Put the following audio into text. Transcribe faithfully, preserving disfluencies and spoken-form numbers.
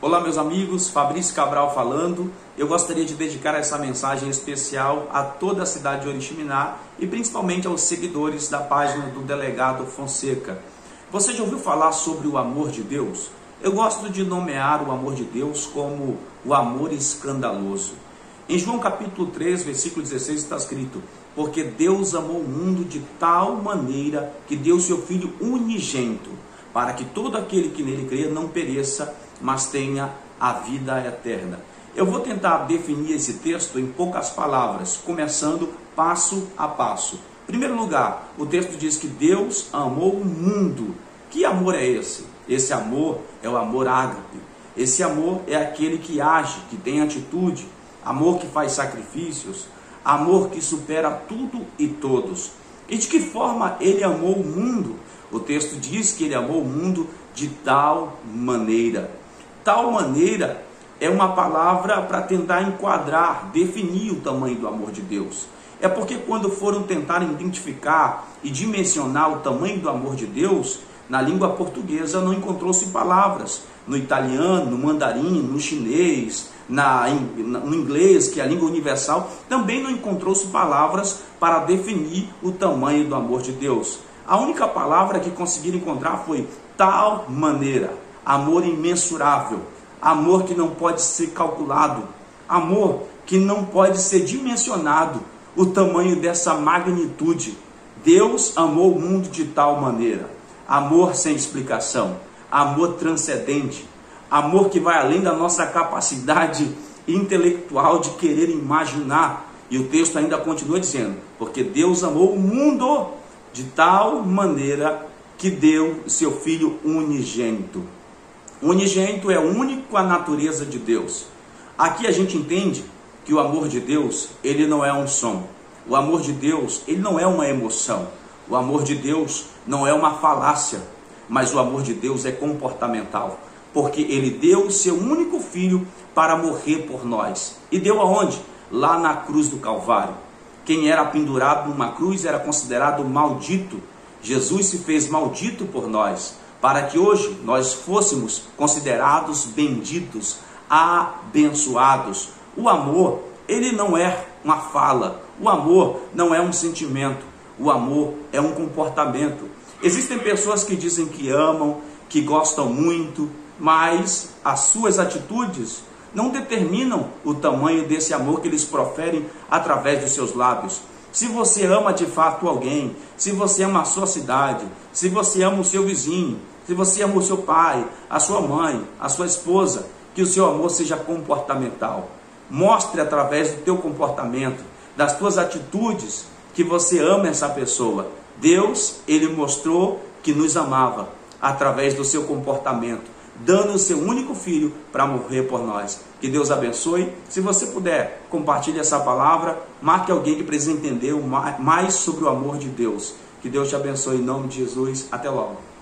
Olá meus amigos, Fabrício Cabral falando. Eu gostaria de dedicar essa mensagem especial a toda a cidade de Oriximiná e principalmente aos seguidores da página do Delegado Fonseca. Você já ouviu falar sobre o amor de Deus? Eu gosto de nomear o amor de Deus como o amor escandaloso. Em João capítulo três, versículo dezesseis está escrito: porque Deus amou o mundo de tal maneira que deu seu Filho unigênito, para que todo aquele que nele crê não pereça, mas tenha a vida eterna. Eu vou tentar definir esse texto em poucas palavras, começando passo a passo. Em primeiro lugar, o texto diz que Deus amou o mundo. Que amor é esse? Esse amor é o amor ágape. Esse amor é aquele que age, que tem atitude, amor que faz sacrifícios, amor que supera tudo e todos. E de que forma ele amou o mundo? O texto diz que ele amou o mundo de tal maneira. Tal maneira é uma palavra para tentar enquadrar, definir o tamanho do amor de Deus. É porque quando foram tentar identificar e dimensionar o tamanho do amor de Deus, na língua portuguesa não encontrou-se palavras. No italiano, no mandarim, no chinês, na, no inglês, que é a língua universal, também não encontrou-se palavras para definir o tamanho do amor de Deus. A única palavra que conseguiram encontrar foi tal maneira. Amor imensurável, amor que não pode ser calculado, amor que não pode ser dimensionado, o tamanho dessa magnitude. Deus amou o mundo de tal maneira. Amor sem explicação, amor transcendente, amor que vai além da nossa capacidade intelectual de querer imaginar. E o texto ainda continua dizendo: porque Deus amou o mundo de tal maneira que deu seu Filho unigênito. Unigênito é único à natureza de Deus. Aqui a gente entende que o amor de Deus, ele não é um som. O amor de Deus, ele não é uma emoção. O amor de Deus não é uma falácia, mas o amor de Deus é comportamental, porque ele deu o seu único filho para morrer por nós. E deu aonde? Lá na cruz do Calvário. Quem era pendurado numa cruz era considerado maldito. Jesus se fez maldito por nós, para que hoje nós fôssemos considerados benditos, abençoados. O amor, ele não é uma fala, o amor não é um sentimento, o amor é um comportamento. Existem pessoas que dizem que amam, que gostam muito, mas as suas atitudes não determinam o tamanho desse amor que eles proferem através dos seus lábios. Se você ama de fato alguém, se você ama a sua cidade, se você ama o seu vizinho, se você ama o seu pai, a sua mãe, a sua esposa, que o seu amor seja comportamental. Mostre através do teu comportamento, das tuas atitudes, que você ama essa pessoa. Deus, ele mostrou que nos amava através do seu comportamento, dando o seu único filho para morrer por nós. Que Deus abençoe. Se você puder, compartilhe essa palavra, marque alguém que precisa entender mais sobre o amor de Deus. Que Deus te abençoe em nome de Jesus. Até logo.